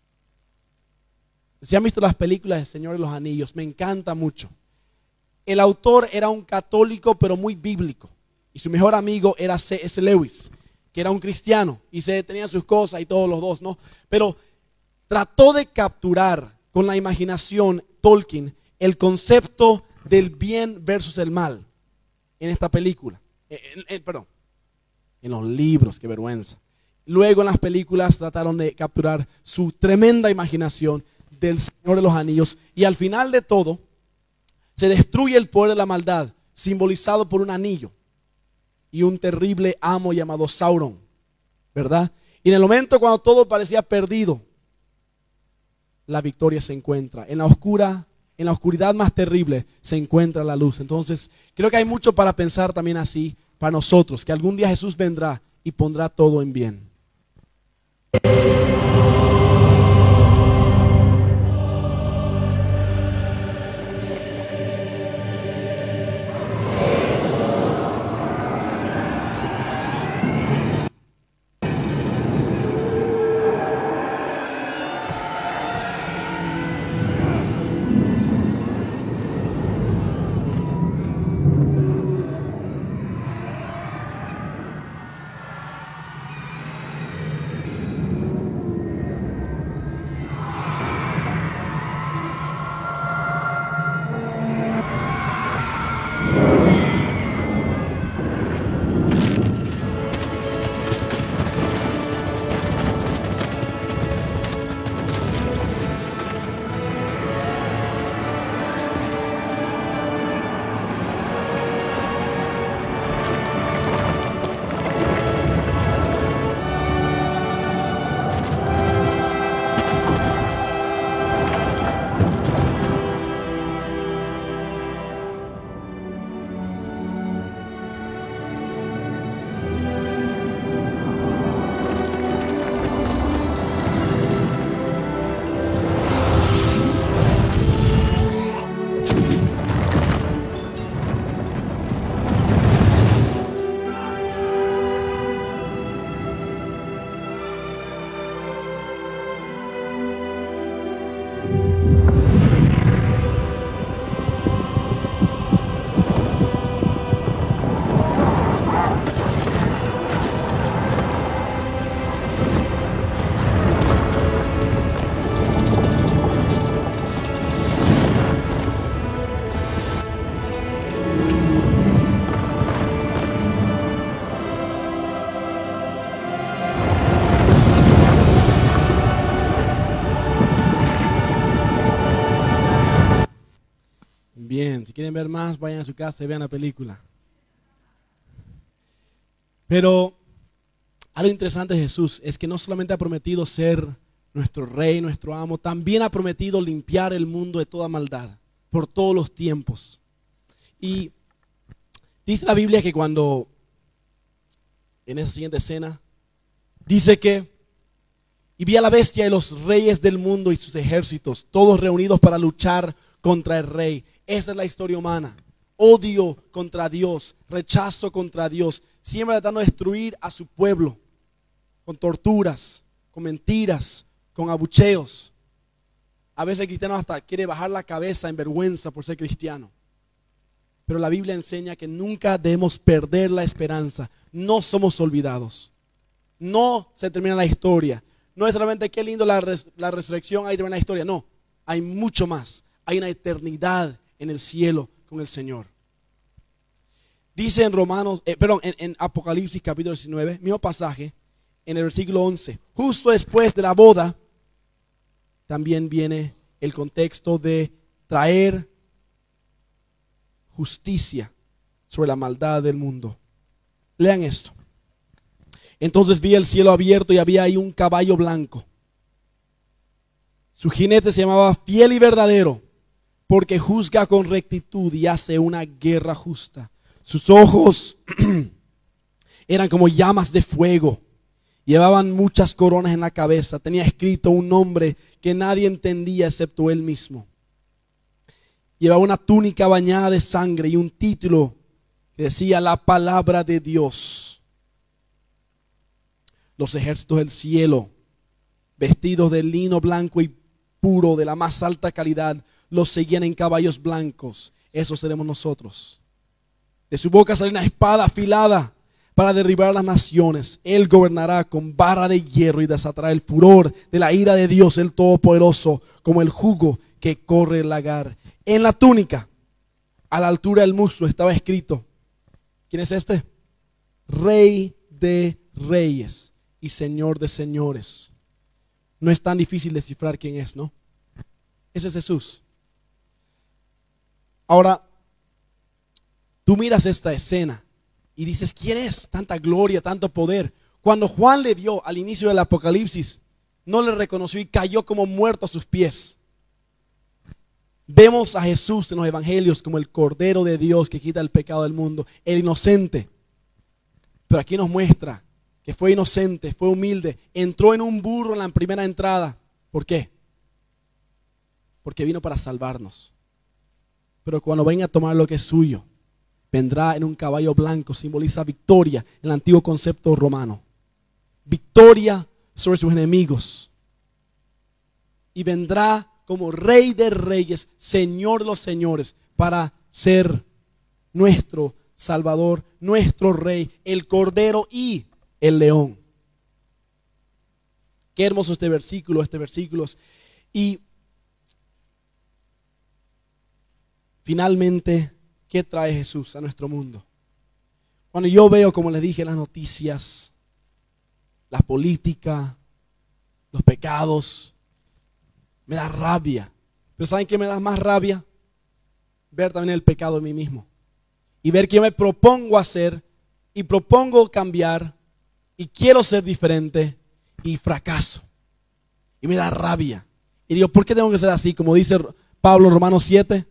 si han visto las películas de Señor de los Anillos, me encanta mucho. El autor era un católico pero muy bíblico, y su mejor amigo era C S Lewis, que era un cristiano y se tenía sus cosas y todos los dos, ¿no? Pero trató de capturar con la imaginación Tolkien el concepto del bien versus el mal en esta película, en, en, perdón, en los libros, qué vergüenza. Luego en las películas trataron de capturar su tremenda imaginación del Señor de los Anillos, y al final de todo se destruye el poder de la maldad, simbolizado por un anillo y un terrible amo llamado Sauron, ¿verdad? Y en el momento cuando todo parecía perdido, la victoria se encuentra. En la oscura, en la oscuridad más terrible se encuentra la luz. Entonces, creo que hay mucho para pensar también así para nosotros, que algún día Jesús vendrá y pondrá todo en bien. Bien, si quieren ver más, vayan a su casa y vean la película. Pero algo interesante de Jesús es que no solamente ha prometido ser nuestro Rey, nuestro amo, también ha prometido limpiar el mundo de toda maldad por todos los tiempos. Y dice la Biblia que cuando, en esa siguiente escena, dice que y vi a la bestia y los reyes del mundo y sus ejércitos, todos reunidos para luchar contra el rey. Esa es la historia humana. Odio contra Dios, rechazo contra Dios, siempre tratando de destruir a su pueblo, con torturas, con mentiras, con abucheos. A veces el cristiano hasta quiere bajar la cabeza en vergüenza por ser cristiano. Pero la Biblia enseña que nunca debemos perder la esperanza. No somos olvidados. No se termina la historia. No es solamente qué lindo la, res, la resurrección, ahí termina la historia. No, hay mucho más. Hay una eternidad en el cielo con el Señor. Dice en Romanos, eh, perdón, en, en Apocalipsis capítulo diecinueve, mismo pasaje, en el versículo once, justo después de la boda, también viene el contexto de traer justicia sobre la maldad del mundo. Lean esto. Entonces vi el cielo abierto y había ahí un caballo blanco. Su jinete se llamaba Fiel y Verdadero, porque juzga con rectitud y hace una guerra justa. Sus ojos eran como llamas de fuego. Llevaban muchas coronas en la cabeza. Tenía escrito un nombre que nadie entendía excepto él mismo. Llevaba una túnica bañada de sangre y un título que decía la palabra de Dios. Los ejércitos del cielo, vestidos de lino blanco y puro de la más alta calidad, los seguían en caballos blancos. Eso seremos nosotros. De su boca sale una espada afilada para derribar a las naciones. Él gobernará con vara de hierro y desatará el furor de la ira de Dios, el Todopoderoso, como el jugo que corre el lagar. En la túnica, a la altura del muslo, estaba escrito: ¿quién es este? Rey de Reyes y Señor de señores. No es tan difícil descifrar quién es, ¿no? Ese es Jesús. Ahora, tú miras esta escena y dices, ¿quién es? Tanta gloria, tanto poder. Cuando Juan le vio al inicio del Apocalipsis, no le reconoció y cayó como muerto a sus pies. Vemos a Jesús en los evangelios como el Cordero de Dios que quita el pecado del mundo, el inocente. Pero aquí nos muestra que fue inocente, fue humilde, entró en un burro en la primera entrada. ¿Por qué? Porque vino para salvarnos. Pero cuando venga a tomar lo que es suyo, vendrá en un caballo blanco, simboliza victoria en el antiguo concepto romano. Victoria sobre sus enemigos. Y vendrá como Rey de Reyes, Señor de los señores, para ser nuestro Salvador, nuestro Rey, el Cordero y el León. Qué hermoso este versículo, este versículo. Y finalmente, ¿qué trae Jesús a nuestro mundo? Cuando yo veo, como les dije, las noticias, la política, los pecados, me da rabia. Pero ¿saben qué me da más rabia? Ver también el pecado en mí mismo. Y ver que yo me propongo hacer y propongo cambiar y quiero ser diferente y fracaso. Y me da rabia. Y digo, ¿por qué tengo que ser así? Como dice Pablo, Romanos siete.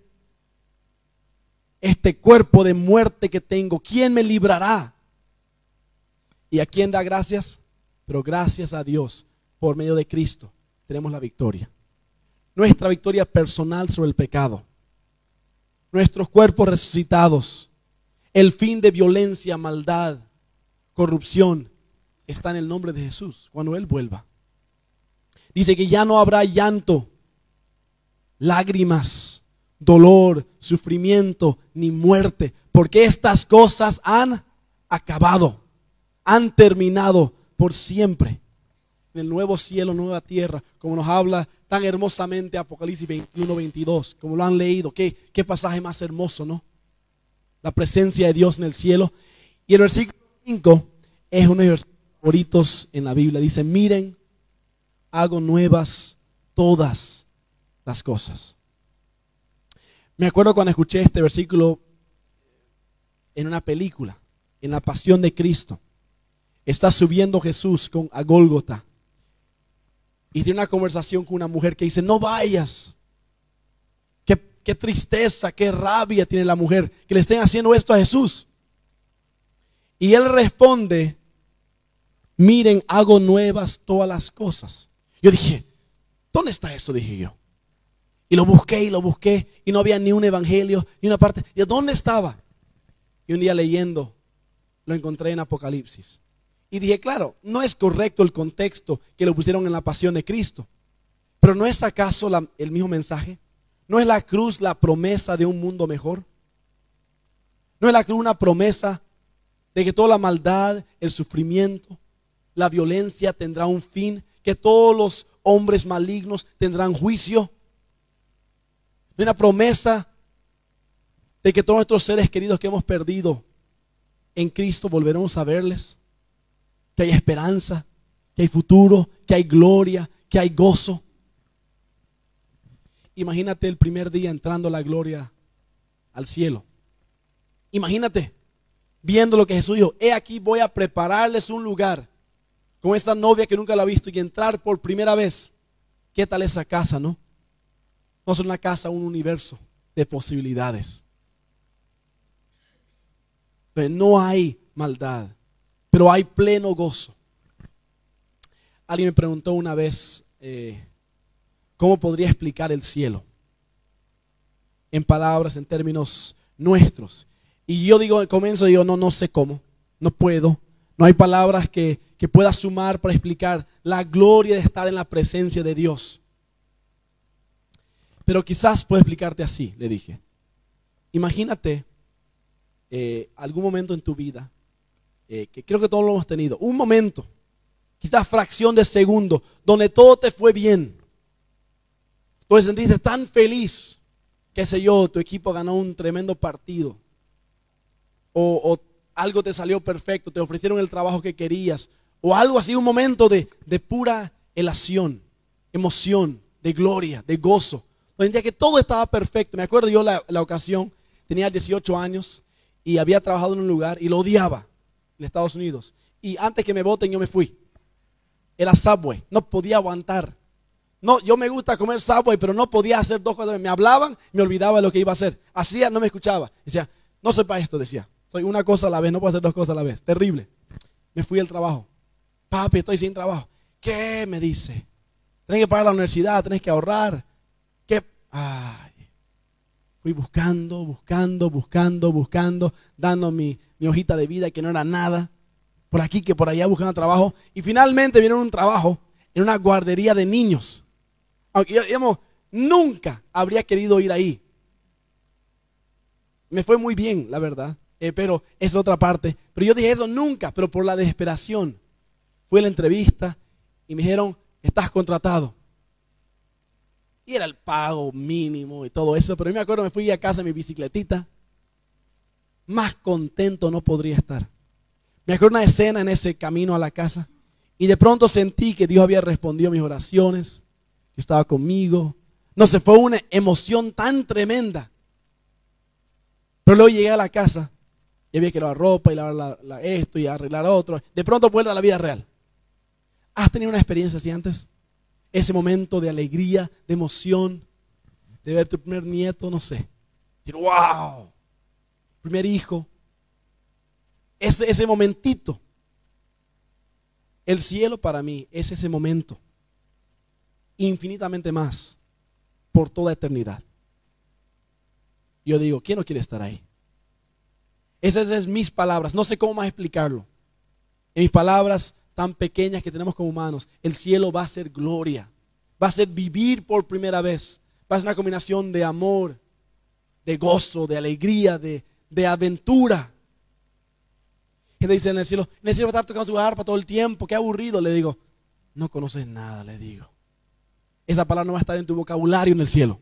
Este cuerpo de muerte que tengo, ¿quién me librará? ¿Y a quién da gracias? Pero gracias a Dios, por medio de Cristo, tenemos la victoria. Nuestra victoria personal sobre el pecado. Nuestros cuerpos resucitados. El fin de violencia, maldad, corrupción, está en el nombre de Jesús cuando Él vuelva. Dice que ya no habrá llanto, lágrimas, dolor, sufrimiento, ni muerte, porque estas cosas han acabado, han terminado por siempre. En el nuevo cielo, nueva tierra, como nos habla tan hermosamente Apocalipsis veintiuno, veintidós, como lo han leído. ¿Qué, qué pasaje más hermoso, ¿no? La presencia de Dios en el cielo. Y el versículo cinco es uno de los favoritos en la Biblia. Dice, miren, hago nuevas todas las cosas. Me acuerdo cuando escuché este versículo en una película, en la Pasión de Cristo. Está subiendo Jesús con, a Gólgota. y tiene una conversación con una mujer que dice, no vayas. Qué, qué tristeza, qué rabia tiene la mujer que le estén haciendo esto a Jesús. Y él responde, miren, hago nuevas todas las cosas. Yo dije, ¿dónde está eso? Dije yo. Y lo busqué y lo busqué y no había ni un evangelio, ni una parte. ¿Y dónde estaba? Y un día leyendo, lo encontré en Apocalipsis. Y dije, claro, no es correcto el contexto que lo pusieron en la pasión de Cristo. Pero ¿no es acaso la, el mismo mensaje? ¿No es la cruz la promesa de un mundo mejor? ¿No es la cruz una promesa de que toda la maldad, el sufrimiento, la violencia tendrá un fin? Que todos los hombres malignos tendrán juicio. ¿No es una promesa de que todos nuestros seres queridos que hemos perdido en Cristo volveremos a verles? Que hay esperanza, que hay futuro, que hay gloria, que hay gozo. Imagínate el primer día entrando a la gloria al cielo. Imagínate viendo lo que Jesús dijo, he aquí voy a prepararles un lugar con esta novia que nunca la ha visto y entrar por primera vez. ¿Qué tal esa casa, no? No es una casa, un universo de posibilidades. Pero no hay maldad, pero hay pleno gozo. Alguien me preguntó una vez eh, cómo podría explicar el cielo en palabras, en términos nuestros. Y yo digo, comienzo digo, no, no sé cómo, no puedo. No hay palabras que, que pueda sumar para explicar la gloria de estar en la presencia de Dios. Pero quizás puedo explicarte así, le dije. Imagínate eh, algún momento en tu vida, eh, que creo que todos lo hemos tenido, un momento, quizás fracción de segundo, donde todo te fue bien, donde te sentiste tan feliz, qué sé yo, tu equipo ganó un tremendo partido, o, o algo te salió perfecto, te ofrecieron el trabajo que querías, o algo así, un momento de, de pura elación, emoción, de gloria, de gozo, donde que todo estaba perfecto. Me acuerdo yo la, la ocasión, tenía dieciocho años y había trabajado en un lugar y lo odiaba en Estados Unidos. Y antes que me voten yo me fui. Era Subway, no podía aguantar. No, yo me gusta comer Subway, pero no podía hacer dos cosas. Me hablaban, me olvidaba de lo que iba a hacer. Hacía, no me escuchaba. Decía, no soy para esto, decía. Soy una cosa a la vez, no puedo hacer dos cosas a la vez. Terrible. Me fui al trabajo. Papi, estoy sin trabajo. ¿Qué? Me dice. Tenés que pagar la universidad, tenés que ahorrar. ¿Qué? Ay. Fui buscando, buscando, buscando, buscando, dando mi, mi hojita de vida que no era nada. Por aquí que por allá buscando trabajo. Y finalmente vino un trabajo en una guardería de niños. Aunque digamos, nunca habría querido ir ahí. Me fue muy bien, la verdad. Eh, pero es otra parte. Pero yo dije eso nunca, pero por la desesperación. Fui a la entrevista y me dijeron, estás contratado. Y era el pago mínimo y todo eso. Pero yo me acuerdo, me fui a casa en mi bicicletita. Más contento no podría estar. Me acuerdo una escena en ese camino a la casa. Y de pronto sentí que Dios había respondido a mis oraciones. Que estaba conmigo. No sé, fue una emoción tan tremenda. Pero luego llegué a la casa. Y había que lavar ropa y lavar la, la, esto y arreglar otro. De pronto vuelta a la vida real. ¿Has tenido una experiencia así antes? Ese momento de alegría, de emoción, de ver tu primer nieto, no sé. ¡Wow! Primer hijo. Ese, ese momentito. El cielo para mí es ese momento. Infinitamente más. Por toda eternidad. Yo digo, ¿quién no quiere estar ahí? Esas son mis palabras. No sé cómo más explicarlo. En mis palabras tan pequeñas que tenemos como humanos, el cielo va a ser gloria. Va a ser vivir por primera vez. Va a ser una combinación de amor, de gozo, de alegría, de, de aventura. Gente dice en el cielo, en el cielo va a estar tocando su arpa todo el tiempo, qué aburrido. Le digo, no conoces nada, le digo. Esa palabra no va a estar en tu vocabulario en el cielo.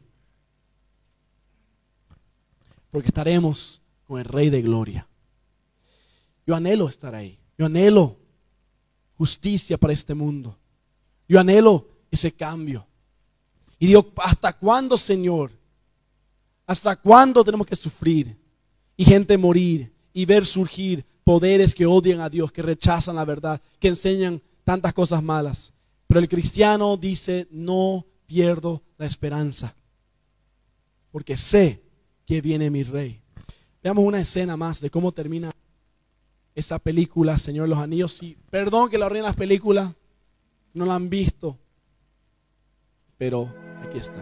Porque estaremos con el Rey de Gloria. Yo anhelo estar ahí. Yo anhelo justicia para este mundo. Yo anhelo ese cambio. Y digo, ¿hasta cuándo, Señor? ¿Hasta cuándo tenemos que sufrir? Y gente morir y ver surgir poderes que odian a Dios, que rechazan la verdad, que enseñan tantas cosas malas. Pero el cristiano dice, no pierdo la esperanza, porque sé que viene mi rey. Veamos una escena más de cómo termina esa película, Señor de los Anillos. Y perdón que la arruinen las películas, no la han visto, pero aquí está.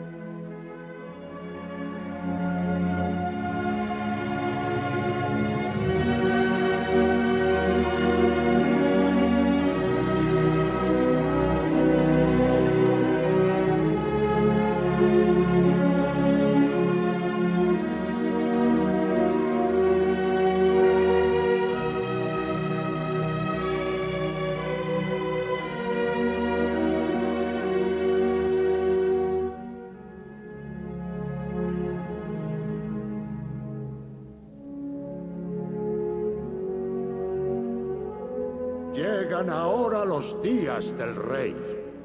Llegan ahora los días del rey.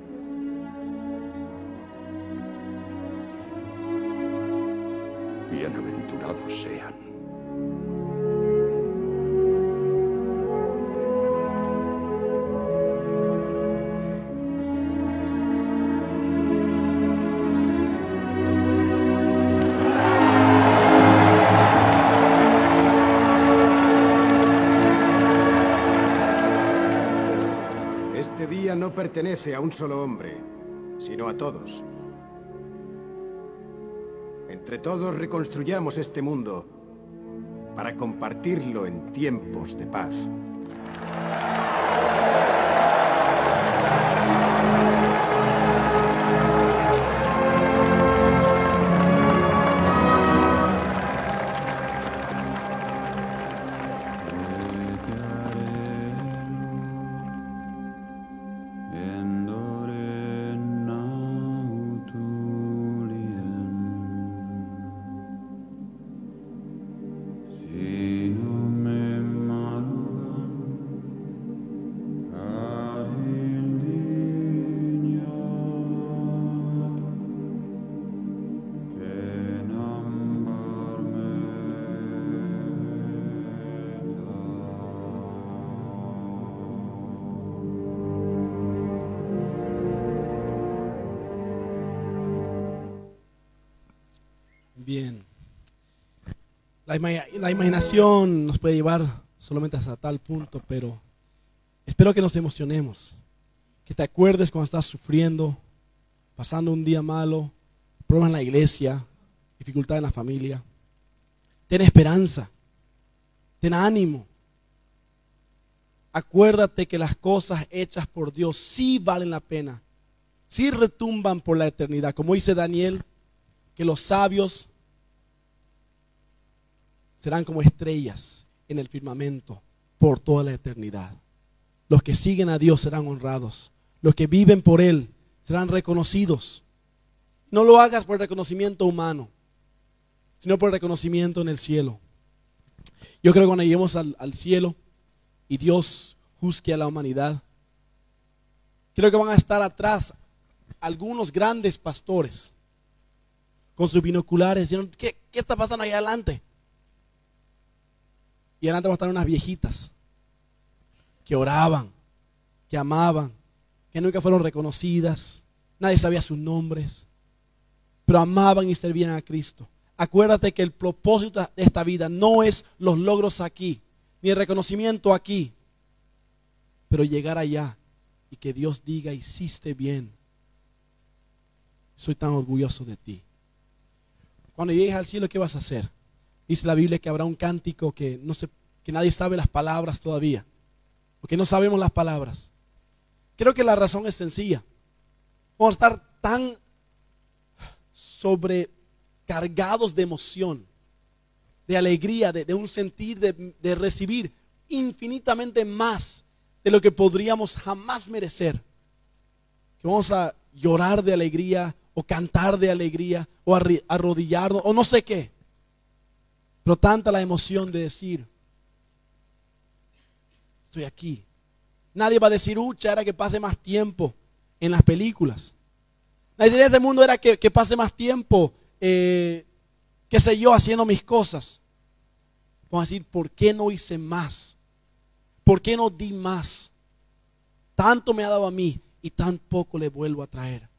Bienaventurados sean. Este día no pertenece a un solo hombre, sino a todos. Entre todos reconstruyamos este mundo para compartirlo en tiempos de paz. Bien. La, ima- la imaginación nos puede llevar solamente hasta tal punto, pero espero que nos emocionemos. Que te acuerdes cuando estás sufriendo, pasando un día malo, pruebas en la iglesia, dificultad en la familia. Ten esperanza, ten ánimo. Acuérdate que las cosas hechas por Dios sí valen la pena, sí retumban por la eternidad. Como dice Daniel, que los sabios serán como estrellas en el firmamento por toda la eternidad. Los que siguen a Dios serán honrados. Los que viven por Él serán reconocidos. No lo hagas por reconocimiento humano, sino por reconocimiento en el cielo. Yo creo que cuando lleguemos al, al cielo y Dios juzgue a la humanidad, creo que van a estar atrás algunos grandes pastores con sus binoculares diciendo, ¿qué, qué está pasando ahí adelante? Y adelante van a estar unas viejitas que oraban, que amaban, que nunca fueron reconocidas, nadie sabía sus nombres, pero amaban y servían a Cristo. Acuérdate que el propósito de esta vida no es los logros aquí, ni el reconocimiento aquí, pero llegar allá y que Dios diga, hiciste bien, soy tan orgulloso de ti. Cuando llegues al cielo, ¿qué vas a hacer? Dice la Biblia que habrá un cántico que, no sé, que nadie sabe las palabras todavía, porque no sabemos las palabras. Creo que la razón es sencilla. Vamos a estar tan sobrecargados de emoción, de alegría, de, de un sentir, de, de recibir infinitamente más de lo que podríamos jamás merecer, que vamos a llorar de alegría o cantar de alegría o arrodillarnos o no sé qué. Pero tanta la emoción de decir, estoy aquí. Nadie va a decir, ucha, era que pase más tiempo en las películas. La idea de este mundo era que, que pase más tiempo, eh, qué sé yo, haciendo mis cosas. Vamos a decir, ¿por qué no hice más? ¿Por qué no di más? Tanto me ha dado a mí y y tampoco le vuelvo a traer.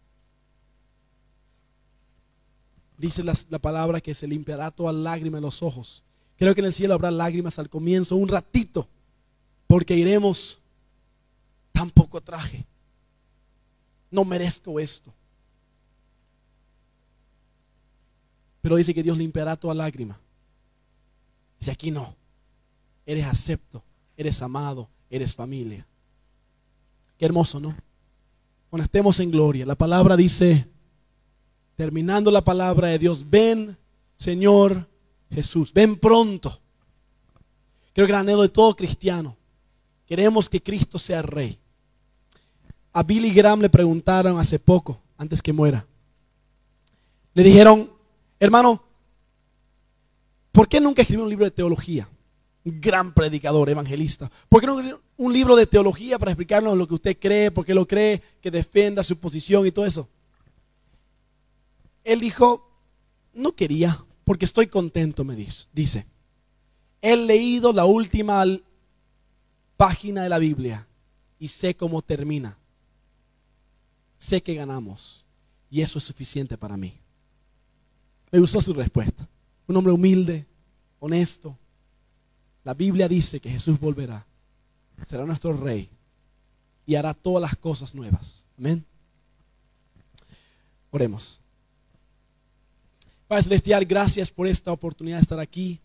Dice la, la palabra que se limpiará toda lágrima en los ojos. Creo que en el cielo habrá lágrimas al comienzo, un ratito, porque iremos, tampoco traje, no merezco esto. Pero dice que Dios limpiará toda lágrima. Dice, aquí no, eres acepto, eres amado, eres familia. Qué hermoso, ¿no? Cuando estemos en gloria, la palabra dice, terminando la palabra de Dios, ven Señor Jesús, ven pronto. Creo que el anhelo de todo cristiano, queremos que Cristo sea rey. A Billy Graham le preguntaron hace poco, antes que muera, le dijeron, hermano, ¿por qué nunca escribió un libro de teología? Un gran predicador, evangelista. ¿Por qué no escribió un libro de teología para explicarnos lo que usted cree, por qué lo cree, que defienda su posición y todo eso? Él dijo, no quería, porque estoy contento, me dice. He leído la última página de la Biblia y sé cómo termina. Sé que ganamos y eso es suficiente para mí. Me gustó su respuesta. Un hombre humilde, honesto. La Biblia dice que Jesús volverá, será nuestro rey y hará todas las cosas nuevas. Amén. Oremos. Padre Celestial, gracias por esta oportunidad de estar aquí.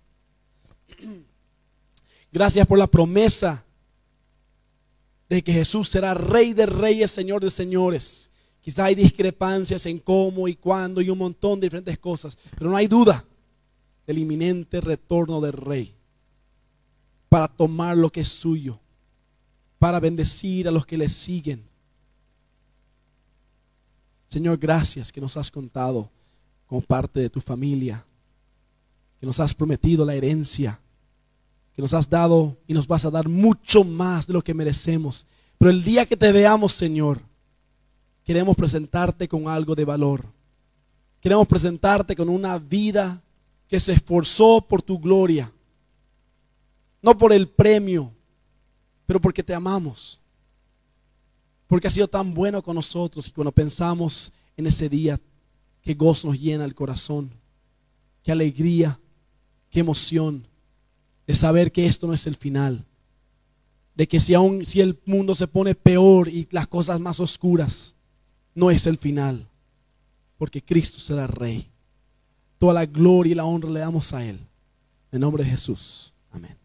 Gracias por la promesa de que Jesús será Rey de reyes, Señor de señores. Quizá hay discrepancias en cómo y cuándo y un montón de diferentes cosas, pero no hay duda del inminente retorno del Rey para tomar lo que es suyo, para bendecir a los que le siguen. Señor, gracias que nos has contado como parte de tu familia, que nos has prometido la herencia, que nos has dado y nos vas a dar mucho más de lo que merecemos. Pero el día que te veamos, Señor, queremos presentarte con algo de valor. Queremos presentarte con una vida que se esforzó por tu gloria, no por el premio, pero porque te amamos, porque has sido tan bueno con nosotros. Y cuando pensamos en ese día, qué gozo nos llena el corazón, qué alegría, qué emoción de saber que esto no es el final, de que si aún si el mundo se pone peor y las cosas más oscuras, no es el final, porque Cristo será Rey. Toda la gloria y la honra le damos a Él. En nombre de Jesús. Amén.